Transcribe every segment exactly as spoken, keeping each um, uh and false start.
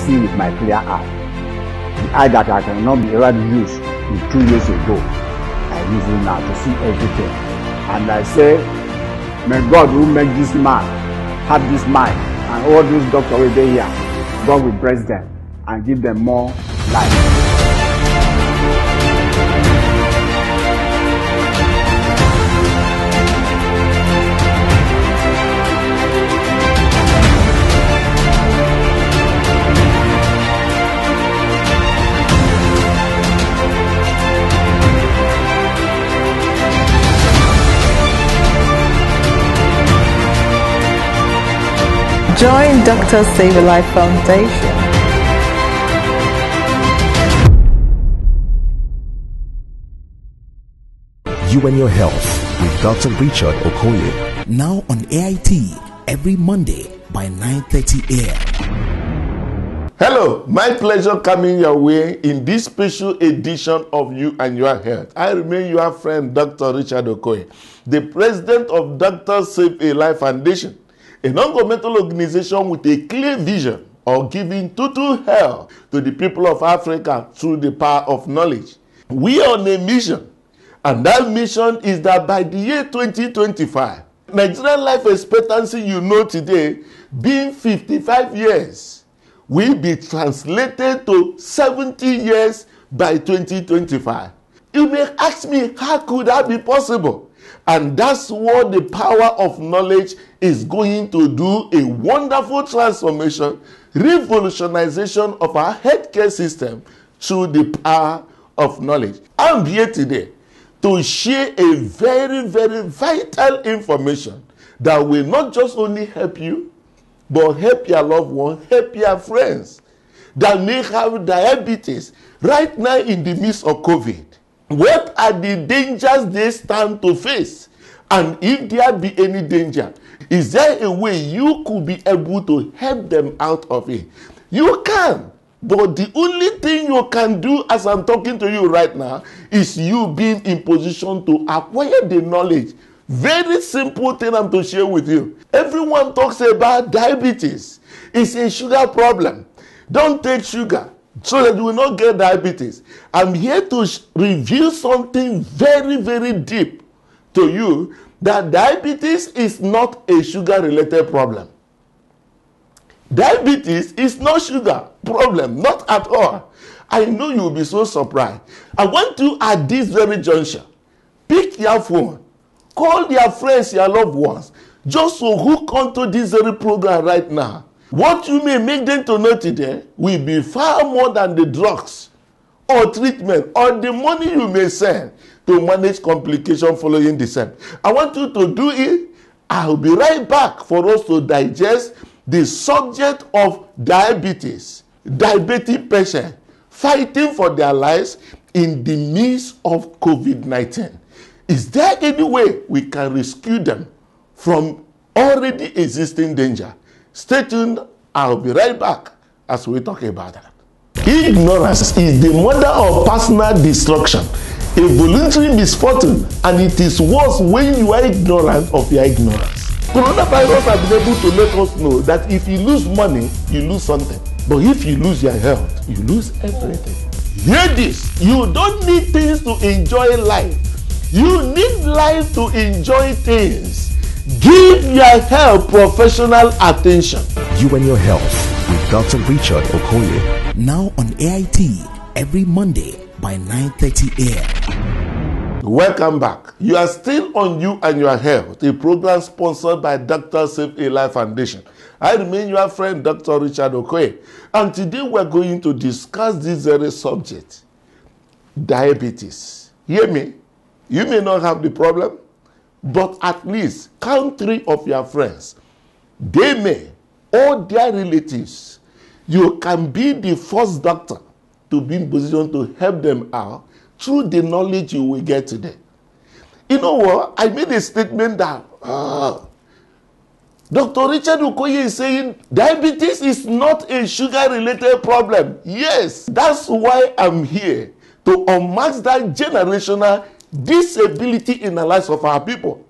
see with my clear eye. The eye that I cannot be able to use in two years ago, I use it now to see everything. And I say, may God who make this man have this mind, and all those doctors will be here. God will bless them and give them more life. Join Doctor Save a Life Foundation. You and Your Health with Doctor Richard Okoye. Now on A I T every Monday by nine thirty a m Hello, my pleasure coming your way in this special edition of You and Your Health. I remain your friend, Doctor Richard Okoye, the president of Doctor Save a Life Foundation, a non-governmental organization with a clear vision of giving total health to the people of Africa through the power of knowledge. We are on a mission, and that mission is that by the year twenty twenty-five, Nigerian life expectancy, you know today, being fifty-five years, will be translated to seventy years by twenty twenty-five. You may ask me, how could that be possible? And that's what the power of knowledge is going to do, a wonderful transformation, revolutionization of our healthcare system through the power of knowledge. I'm here today to share a very, very vital information that will not just only help you, but help your loved ones, help your friends that may have diabetes right now in the midst of COVID. What are the dangers they stand to face? And if there be any danger, is there a way you could be able to help them out of it? You can. But the only thing you can do as I'm talking to you right now is you being in position to acquire the knowledge. Very simple thing I'm to share with you. Everyone talks about diabetes. It's a sugar problem. Don't take sugar so that you will not get diabetes. I'm here to reveal something very, very deep to you, that diabetes is not a sugar-related problem. Diabetes is not sugar problem, not at all. I know you will be so surprised. I want you at this very juncture, pick your phone, call your friends, your loved ones, just to hook onto this very program right now. What you may make them to know today will be far more than the drugs or treatment or the money you may send to manage complications following the same. I want you to do it. I'll be right back for us to digest the subject of diabetes, diabetic patients fighting for their lives in the midst of COVID nineteen. Is there any way we can rescue them from already existing danger? Stay tuned. I'll be right back as we talk about that. Ignorance is the mother of personal destruction, a voluntary misfortune, and it is worse when you are ignorant of your ignorance. Coronavirus has been able to let us know that if you lose money, you lose something. But if you lose your health, you lose everything. Hear this. You don't need things to enjoy life. You need life to enjoy things. Give your health professional attention. You and Your Health with Doctor Richard Okoye. Now on A I T every Monday by nine thirty a m Welcome back. You are still on You and Your Health, a program sponsored by Doctor Save a Life Foundation. I remain your friend, Doctor Richard Okoye. And today we're going to discuss this very subject, diabetes. Hear me? You may not have the problem, but at least count three of your friends. They may, or their relatives. You can be the first doctor to be in position to help them out through the knowledge you will get today. You know what? I made a statement that uh, Doctor Richard Okoye is saying diabetes is not a sugar-related problem. Yes, that's why I'm here, to unmask that generational disability in the lives of our people.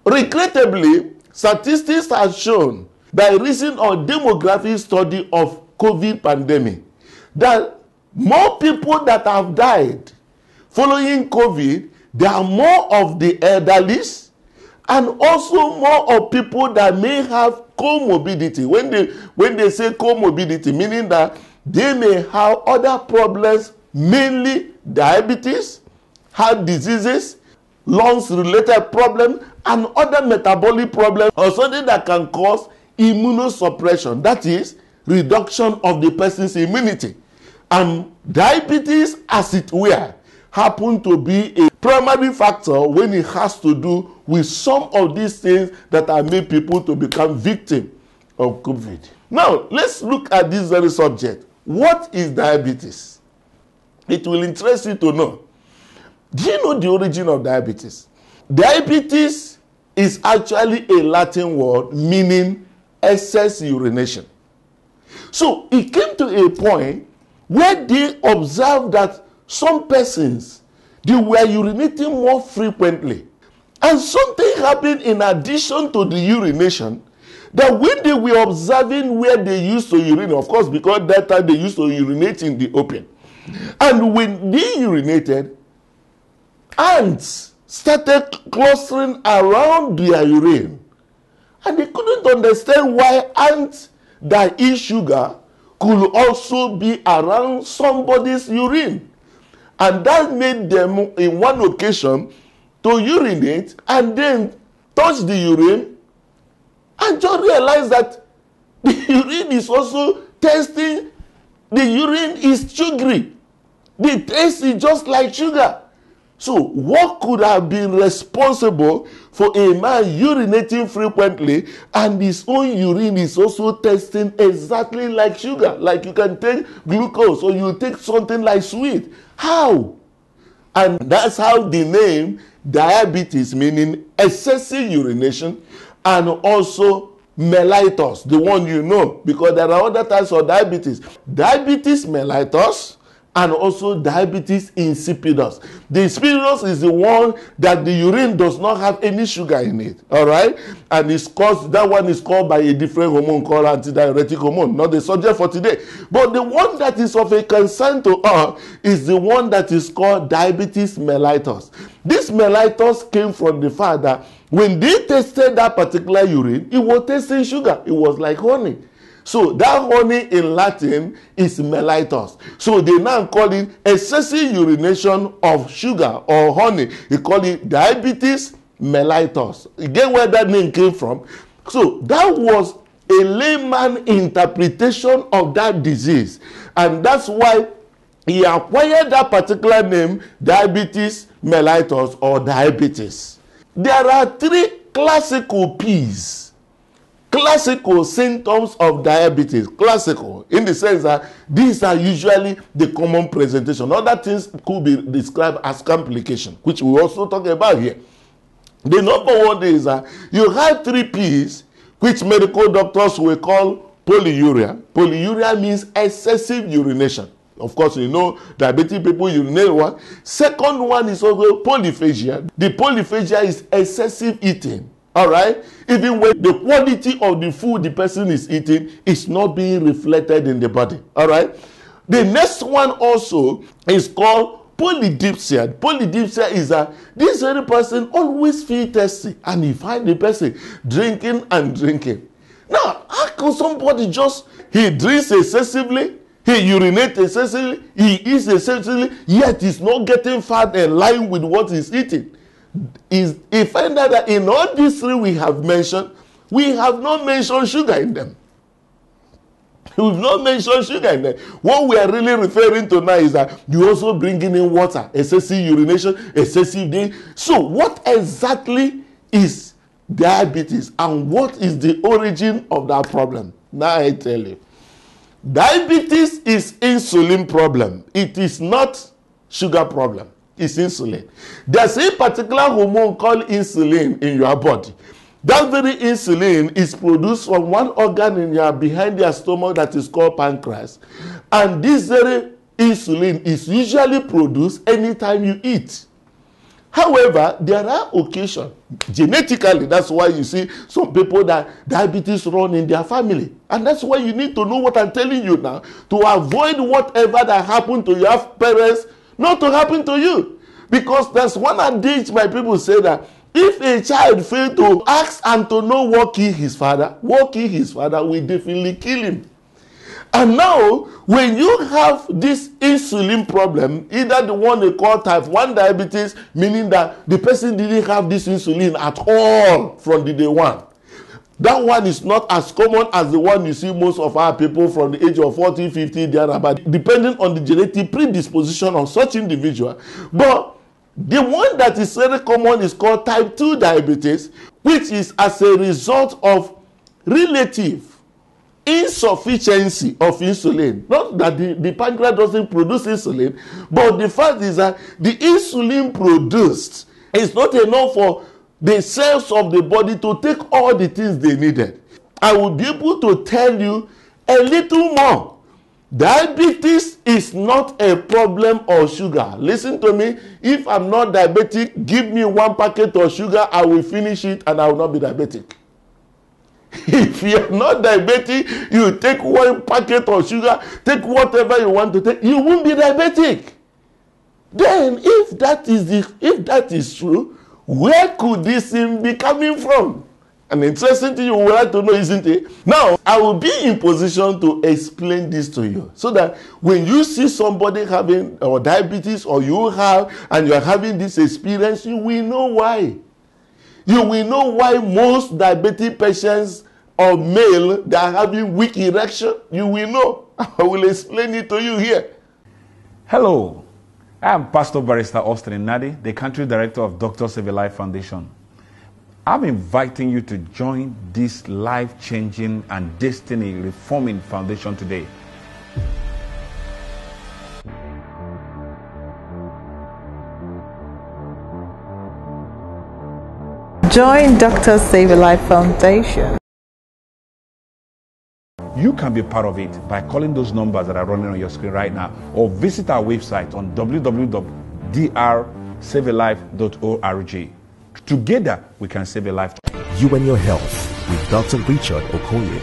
Regrettably, statistics have shown by reason of demographic study of COVID pandemic, that more people that have died following COVID, there are more of the elderly and also more of people that may have comorbidity. When they, when they say comorbidity, meaning that they may have other problems, mainly diabetes, heart diseases, lungs-related problems, and other metabolic problems, or something that can cause immunosuppression, that is, reduction of the person's immunity. And diabetes, as it were, happen to be a primary factor when it has to do with some of these things that have made people to become victims of COVID. Now, let's look at this very subject. What is diabetes? It will interest you to know. Do you know the origin of diabetes? Diabetes is actually a Latin word meaning excess urination. So it came to a point where they observed that some persons, they were urinating more frequently. And something happened in addition to the urination, that when they were observing where they used to urinate, of course, because that time they used to urinate in the open. And when they urinated, ants started clustering around their urine. And they couldn't understand why ants that eat sugar could also be around somebody's urine. And that made them, in one occasion, to urinate and then touch the urine and just realize that the urine is also tasting, the urine is sugary. The taste is just like sugar. So what could have been responsible for a man urinating frequently and his own urine is also tasting exactly like sugar? Like you can take glucose or you take something like sweet. How? And that's how the name diabetes, meaning excessive urination, and also mellitus, the one you know, because there are other types of diabetes. Diabetes mellitus and also diabetes insipidus. The insipidus is the one that the urine does not have any sugar in it, all right? And it's caused, that one is called by a different hormone called antidiuretic hormone, not the subject for today. But the one that is of a concern to us is the one that is called diabetes mellitus. This mellitus came from the fact that when they tested that particular urine, it was tasting sugar. It was like honey. So that honey in Latin is mellitus. So they now call it excessive urination of sugar or honey. They call it diabetes mellitus. You get where that name came from? So that was a layman interpretation of that disease. And that's why he acquired that particular name, diabetes mellitus or diabetes. There are three classical P's. Classical symptoms of diabetes, classical, in the sense that these are usually the common presentation. Other things could be described as complication, which we also talk about here. The number one is that you have three P's, which medical doctors will call polyuria. Polyuria means excessive urination. Of course, you know, diabetic people urinate one. Second one is also polyphagia. The polyphagia is excessive eating. All right? Even when the quality of the food the person is eating is not being reflected in the body. All right? The next one also is called polydipsia. Polydipsia is that this very person always feels thirsty and he finds the person drinking and drinking. Now, how can somebody just, he drinks excessively, he urinates excessively, he eats excessively, yet he's not getting fat in line with what he's eating? Is he find out that in all these three we have mentioned, we have not mentioned sugar in them. We've not mentioned sugar in them. What we are really referring to now is that you also bringing in water, excessive urination, excessive day. So what exactly is diabetes and what is the origin of that problem? Now I tell you. Diabetes is insulin problem. It is not sugar problem. It's insulin. There's a particular hormone called insulin in your body. That very insulin is produced from one organ in your behind your stomach that is called pancreas. And this very insulin is usually produced anytime you eat. However, there are occasions, genetically, that's why you see some people that diabetes run in their family. And that's why you need to know what I'm telling you now, to avoid whatever that happened to your parents not to happen to you. Because there's one adage my people say that if a child fail to ask and to know what killed his father, what killed his father will definitely kill him. And now, when you have this insulin problem, either the one they call type one diabetes, meaning that the person didn't have this insulin at all from the day one. That one is not as common as the one you see most of our people from the age of forty, fifty, thereabout, depending on the genetic predisposition of such individual. But the one that is very common is called type two diabetes, which is as a result of relative insufficiency of insulin. Not that the, the pancreas doesn't produce insulin, but the fact is that the insulin produced is not enough for the cells of the body to take all the things they needed. I will be able to tell you a little more. Diabetes is not a problem of sugar. Listen to me. If I'm not diabetic, give me one packet of sugar, I will finish it and I will not be diabetic. If you're not diabetic, you take one packet of sugar, take whatever you want to take, you won't be diabetic. Then, if that is the, if that is true, where could this thing be coming from? An interesting thing you would like to know, isn't it? Now, I will be in position to explain this to you, so that when you see somebody having or diabetes, or you have, and you are having this experience, you will know why. You will know why most diabetic patients or male that are having weak erection. You will know. I will explain it to you here. Hello, I am Pastor Barrister Austin Nadi, the Country Director of Doctor Save a Life Foundation. I'm inviting you to join this life-changing and destiny-reforming foundation today. Join Doctor Save a Life Foundation. You can be part of it by calling those numbers that are running on your screen right now, or visit our website on w w w dot d r save a life dot org. Together, we can save a life. You and your health with Doctor Richard Okoye.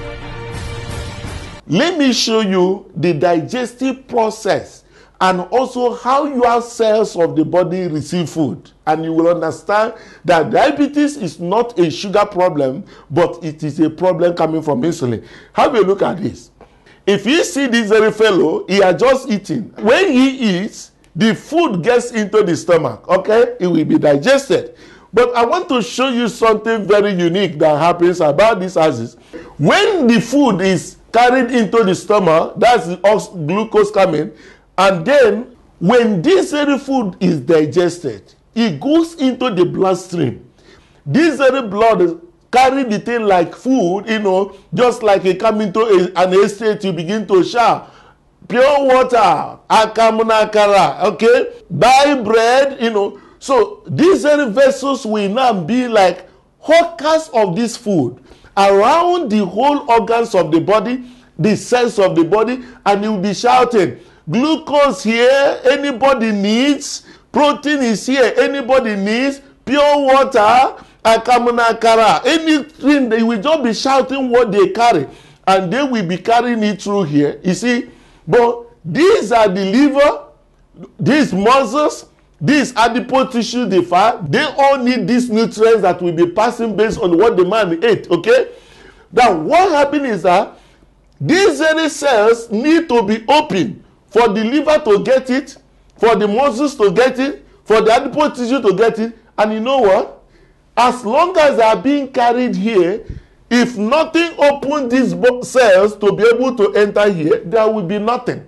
Let me show you the digestive process and also how your cells of the body receive food. And you will understand that diabetes is not a sugar problem, but it is a problem coming from insulin. Have a look at this. If you see this very fellow, he has just eaten. When he eats, the food gets into the stomach, okay? It will be digested. But I want to show you something very unique that happens about this axis. When the food is carried into the stomach, that's the glucose coming, and then when this very food is digested, it goes into the bloodstream. This very blood carry the thing like food, you know, just like you come into a, an estate, you begin to shout, pure water, akamunakara, okay, buy bread, you know. So these very vessels will now be like hawkers of this food around the whole organs of the body, the cells of the body, and you'll be shouting, glucose here, anybody needs, protein is here, anybody needs, pure water, akamunakara, anything, they will just be shouting what they carry, and they will be carrying it through here, you see. But these are the liver, these muscles, these adipose tissue, the fat, they all need these nutrients that will be passing based on what the man ate, okay? Now, what happened is that these very cells need to be open for the liver to get it, for the muscles to get it, for the adipose tissue to get it. And you know what? As long as they are being carried here, if nothing opens these cells to be able to enter here, there will be nothing.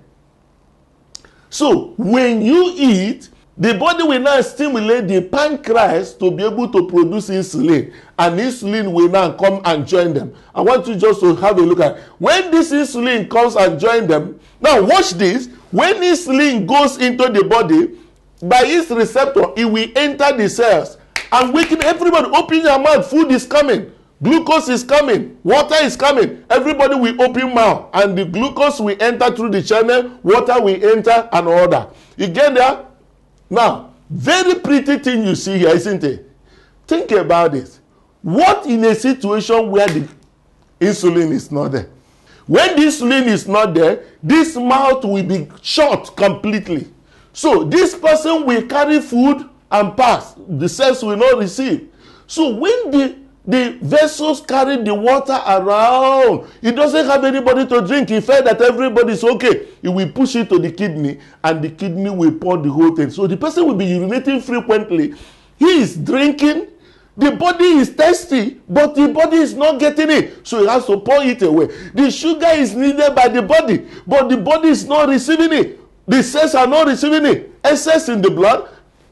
So when you eat, the body will now stimulate the pancreas to be able to produce insulin, and insulin will now come and join them. I want you just to have a look at it. When this insulin comes and join them, now watch this. When insulin goes into the body, by its receptor, it will enter the cells and waken everybody. Open your mouth, food is coming, glucose is coming, water is coming. Everybody will open mouth, and the glucose will enter through the channel, water will enter, and all that. You get there? Now, Very pretty thing you see here, isn't it? Think about it. What in a situation where the insulin is not there? When the insulin is not there, this mouth will be shut completely. So this person will carry food and pass. The cells will not receive. So when the, the vessels carry the water around, it doesn't have anybody to drink. He felt that everybody is okay. It will push it to the kidney, and the kidney will pour the whole thing. So the person will be urinating frequently. He is drinking. The body is thirsty, but the body is not getting it. So he has to pour it away. The sugar is needed by the body, but the body is not receiving it. The cells are not receiving it. Excess in the blood,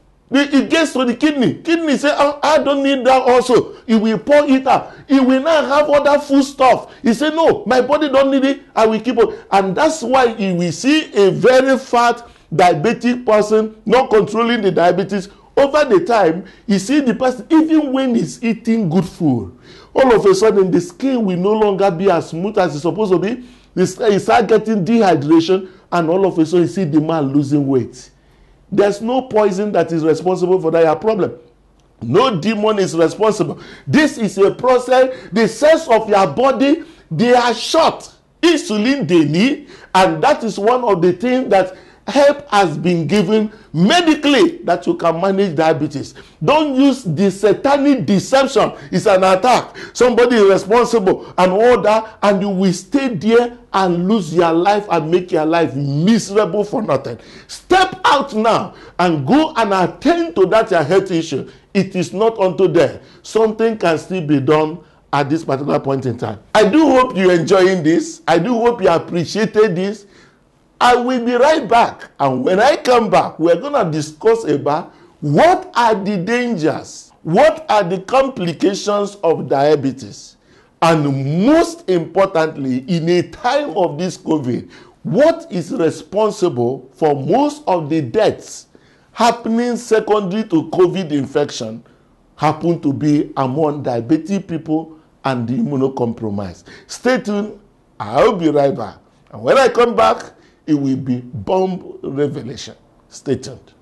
it gets to the kidney. Kidney say, oh, I don't need that also. It will pour it out. It will not have other food stuff. He say, no, my body don't need it. I will keep on. And that's why you will see a very fat diabetic person not controlling the diabetes. Over the time, you see the person, even when he's eating good food, all of a sudden the skin will no longer be as smooth as it's supposed to be. He start getting dehydration, and all of a sudden you see the man losing weight. There's no poison that is responsible for that problem. No demon is responsible. This is a process. The cells of your body, they are short. Insulin they need, and that is one of the things that help has been given medically that you can manage diabetes. Don't use the satanic deception. It's an attack. Somebody is responsible and all that, and you will stay there and lose your life and make your life miserable for nothing. Step out now and go and attend to that your health issue. It is not unto death. Something can still be done at this particular point in time. I do hope you're enjoying this. I do hope you appreciated this. I will be right back, and when I come back, we're going to discuss about what are the dangers, what are the complications of diabetes, and most importantly, in a time of this COVID, what is responsible for most of the deaths happening secondary to COVID infection happen to be among diabetic people and the immunocompromised. Stay tuned. I'll be right back, and when I come back, it will be bomb revelation. Stay tuned.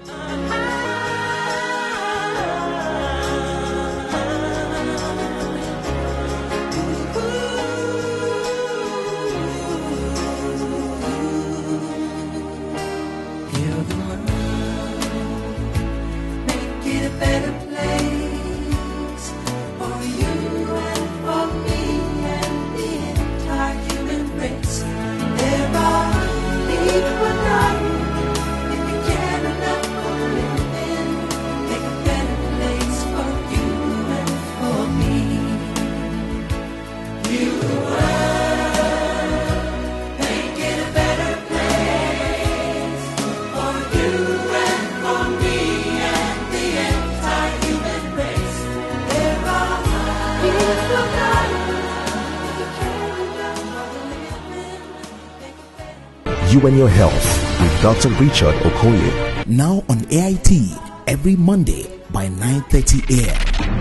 You and Your Health with Doctor Richard Okoye. Now on A I T every Monday by nine thirty a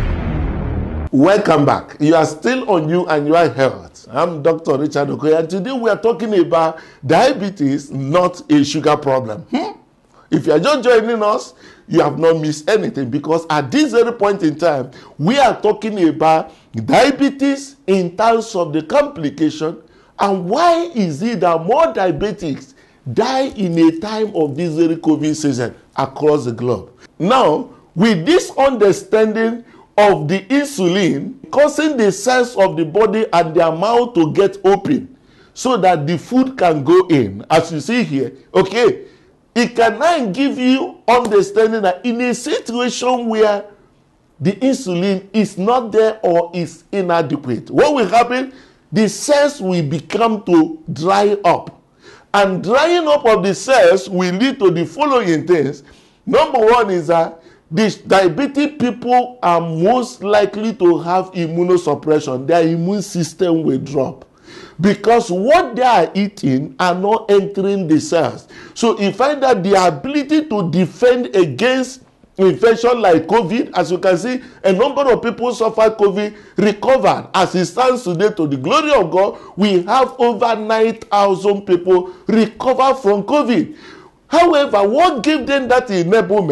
m Welcome back. You are still on You and Your Health. I'm Doctor Richard Okoye, and today we are talking about diabetes, not a sugar problem. Hmm? If you are just joining us, you have not missed anything, because at this very point in time, we are talking about diabetes in terms of the complication. And why is it that more diabetics die in a time of this very COVID season across the globe? Now, with this understanding of the insulin causing the cells of the body and their mouth to get open so that the food can go in, as you see here, okay, it can now give you understanding that in a situation where the insulin is not there or is inadequate, what will happen? The cells will become to dry up. And drying up of the cells will lead to the following things. Number one is that these diabetic people are most likely to have immunosuppression. Their immune system will drop, because what they are eating are not entering the cells. So you find that the ability to defend against infection like COVID, as you can see, a number of people suffered COVID, recovered. As it stands today, to the glory of God, we have over nine thousand people recover from COVID. However, what gave them that enablement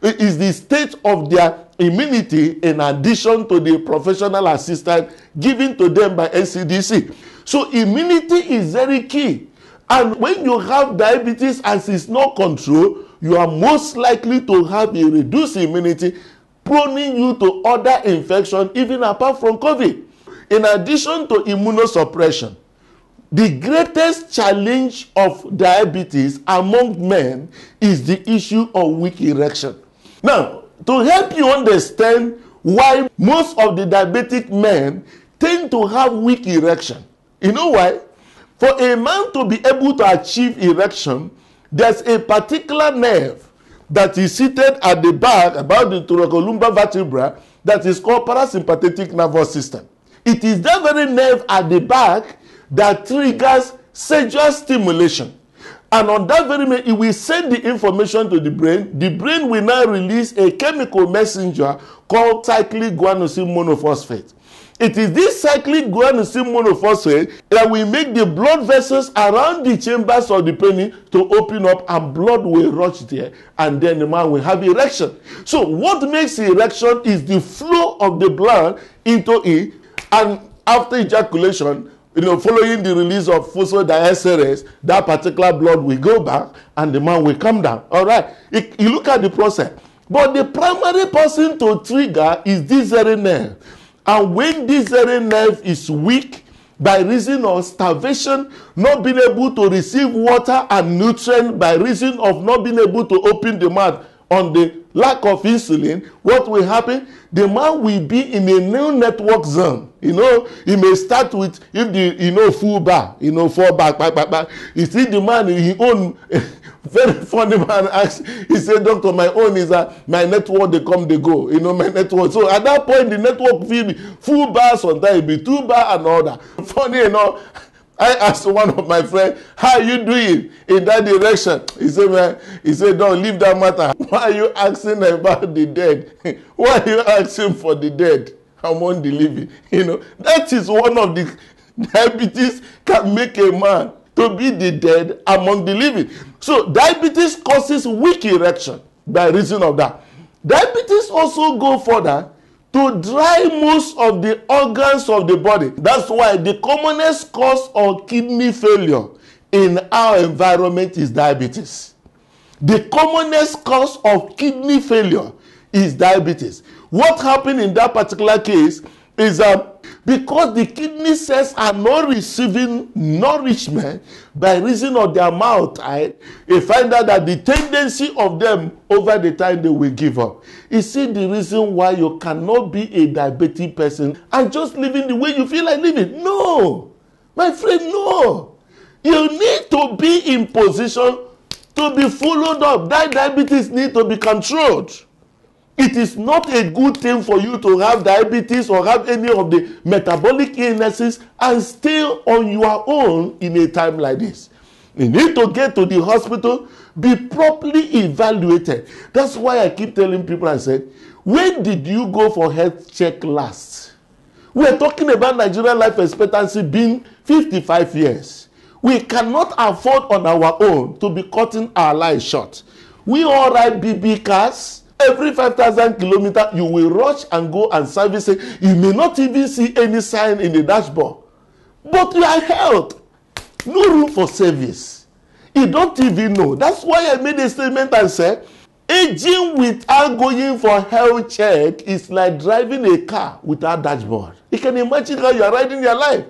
is the state of their immunity in addition to the professional assistance given to them by N C D C. So immunity is very key. And when you have diabetes as is not controlled, you are most likely to have a reduced immunity, proning you to other infections even apart from COVID. In addition to immunosuppression, the greatest challenge of diabetes among men is the issue of weak erection. Now, to help you understand why most of the diabetic men tend to have weak erection, you know why? For a man to be able to achieve erection, there's a particular nerve that is seated at the back about the thoracolumbar vertebra that is called parasympathetic nervous system. It is that very nerve at the back that triggers sexual stimulation. And on that very moment, it will send the information to the brain. The brain will now release a chemical messenger called cyclic guanosine monophosphate. It is this cyclic guanosine monophosphate that will make the blood vessels around the chambers of the penis to open up, and blood will rush there, and then the man will have erection. So what makes erection is the flow of the blood into it, and after ejaculation, you know, following the release of phosphodiesterase, that particular blood will go back and the man will come down. All right. It, you look at the process. But the primary person to trigger is this very nerve. And when this very nerve is weak by reason of starvation, not being able to receive water and nutrient by reason of not being able to open the mouth on the lack of insulin, what will happen? The man will be in a new network zone. You know, he may start with, if the, you know, full bar, you know, four back, back, back, back. You see the man, he own, very funny man asked, he said, doctor, my own is uh, my network, they come, they go, you know, my network. So at that point, the network will be full bar, sometimes it be two bar and all that. Funny enough, I asked one of my friends, how are you doing in that direction? He said, man, he said, don't leave that matter. Why are you asking about the dead? Why are you asking for the dead among the living? You know, that is one of the diabetes can make a man to be the dead among the living. So diabetes causes weak erection by reason of that. Diabetes also go further to dry most of the organs of the body. That's why the commonest cause of kidney failure in our environment is diabetes. The commonest cause of kidney failure is diabetes. What happened in that particular case is that because the kidney cells are not receiving nourishment by reason of their mouth, right, you find out that the tendency of them over the time they will give up. You see the reason why you cannot be a diabetic person and just living the way you feel like living. No, my friend, no. You need to be in position to be followed up. That diabetes needs to be controlled. It is not a good thing for you to have diabetes or have any of the metabolic illnesses and stay on your own in a time like this. You need to get to the hospital, be properly evaluated. That's why I keep telling people, I said, when did you go for health check last? We're talking about Nigerian life expectancy being fifty-five years. We cannot afford on our own to be cutting our lives short. We all ride B B cars. Every five thousand kilometers, you will rush and go and service it. You may not even see any sign in the dashboard. But your health, no room for service. You don't even know. That's why I made a statement and said, aging without going for health check is like driving a car without dashboard. You can imagine how you are riding your life.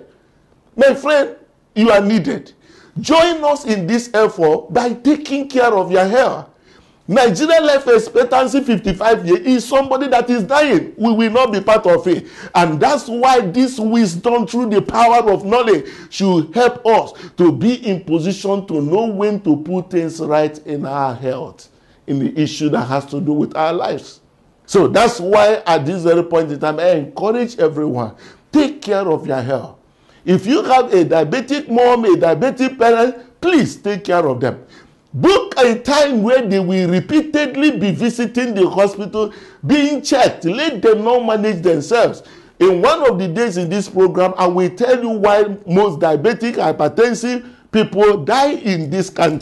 My friend, you are needed. Join us in this effort by taking care of your health. Nigerian life expectancy fifty-five years is somebody that is dying. We will not be part of it. And that's why this wisdom through the power of knowledge should help us to be in position to know when to put things right in our health, in the issue that has to do with our lives. So that's why at this very point in time, I encourage everyone, take care of your health. If you have a diabetic mom, a diabetic parent, please take care of them. Book a time where they will repeatedly be visiting the hospital, being checked. Let them not manage themselves. In one of the days in this program, I will tell you why most diabetic, hypertensive people die in this country.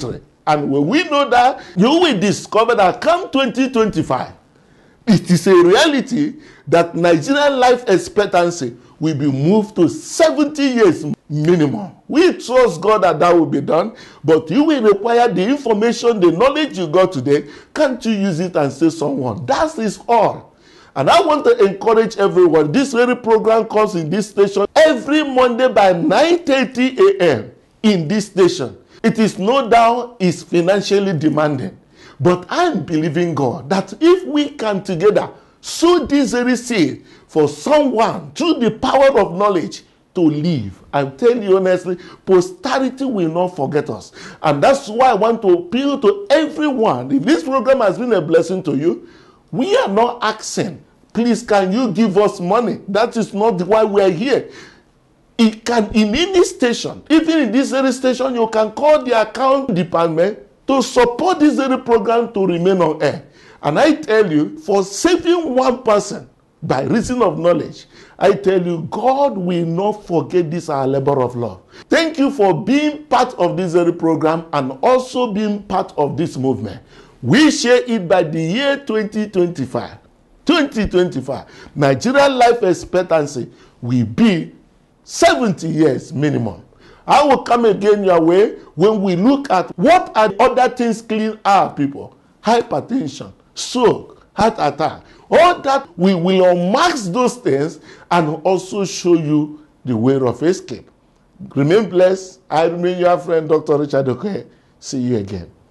And when we know that, you will discover that come twenty twenty-five, it is a reality that Nigerian life expectancy will be moved to seventy years minimum. We trust God that that will be done, but you will require the information, the knowledge you got today. Can't you use it and save someone? That is all. And I want to encourage everyone. This very program comes in this station every Monday by nine thirty a m in this station. It is no doubt is financially demanding. But I'm believing God that if we can together sow this very seed for someone through the power of knowledge to live, I tell you honestly, posterity will not forget us. And that's why I want to appeal to everyone. If this program has been a blessing to you, we are not asking, please can you give us money? That is not why we are here. It can, in any station, even in this very station, you can call the account department to support this very program to remain on air. And I tell you, for saving one person by reason of knowledge, I tell you, God will not forget this our labor of love. Thank you for being part of this very program and also being part of this movement. We share it by the year twenty twenty-five. twenty twenty-five, Nigerian life expectancy will be seventy years minimum. I will come again your way when we look at what are other things killing our people. Hypertension, stroke, heart attack. All that we will unmask those things and also show you the way of escape. Remain blessed. I remain your friend, Doctor Richard Okoye. See you again.